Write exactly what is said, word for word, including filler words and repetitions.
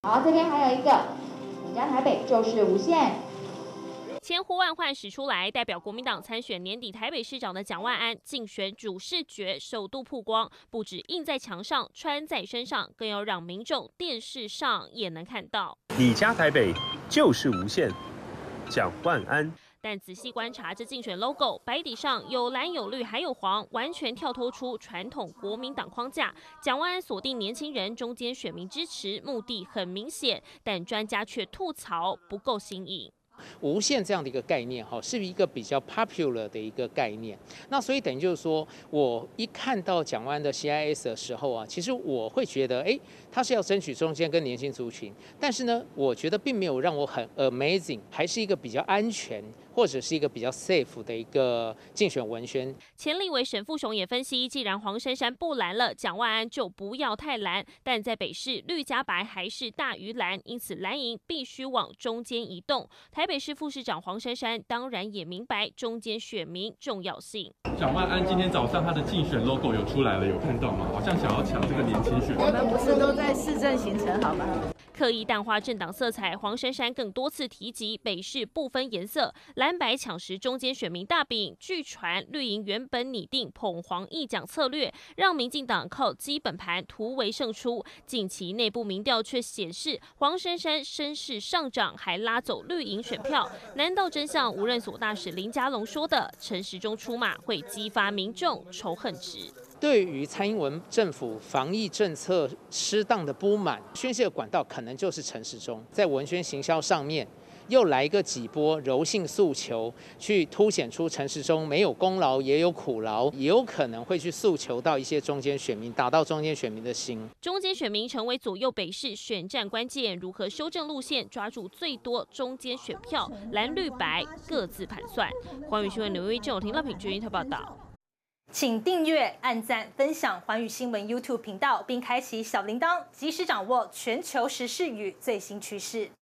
好，这边还有一个，我们家台北就是无限。 千呼万唤始出来，代表国民党参选年底台北市长的蒋万安竞选主视觉首度曝光，不止印在墙上、穿在身上，更要让民众电视上也能看到。 你家台北就是无限，蒋万安。 但仔细观察这竞选 logo， 白底上有蓝有绿还有黄，完全跳脱出传统国民党框架。蒋万安锁定年轻人中间选民支持，目的很明显，但专家却吐槽不够新颖。 无限这样的一个概念哈，是一个比较 popular 的一个概念。那所以等于就是说，我一看到蒋万安的 C I S 的时候啊，其实我会觉得，哎，他是要争取中间跟年轻族群，但是呢，我觉得并没有让我很 amazing， 还是一个比较安全或者是一个比较 safe 的一个竞选文宣。 前立委沈富雄也分析，既然黄珊珊不蓝了，蒋万安就不要太蓝。但在北市绿加白还是大于蓝，因此蓝营必须往中间移动。台北市副市长黄珊珊当然也明白中间选民重要性。 蒋万安今天早上他的竞选 logo 有出来了，有看到吗？好像想要抢这个年轻选民。 我们不是都在市政行程好吗？ 刻意淡化政党色彩，黄珊珊更多次提及北市不分颜色，蓝白抢食中间选民大饼。据传绿营原本拟定捧黄一蒋策略，让民进党靠基本盘突围胜出。近期内部民调却显示，黄珊珊声势上涨，还拉走绿营选票。难道真像无任所大使林佳龙说的，陈时中出马会激发民众仇恨值？ 对于蔡英文政府防疫政策失当的不满，宣泄的管道可能就是陈时中，在文宣行销上面又来个几波柔性诉求，去凸显出陈时中没有功劳也有苦劳，也有可能会去诉求到一些中间选民，打到中间选民的心。 中间选民成为左右北市选战关键，如何修正路线，抓住最多中间选票，蓝绿白各自盘算。环宇新闻刘一正、听乐品君特报道。 请订阅、按赞、分享环宇新闻 YouTube 频道，并开启小铃铛，及时掌握全球时事与最新趋势。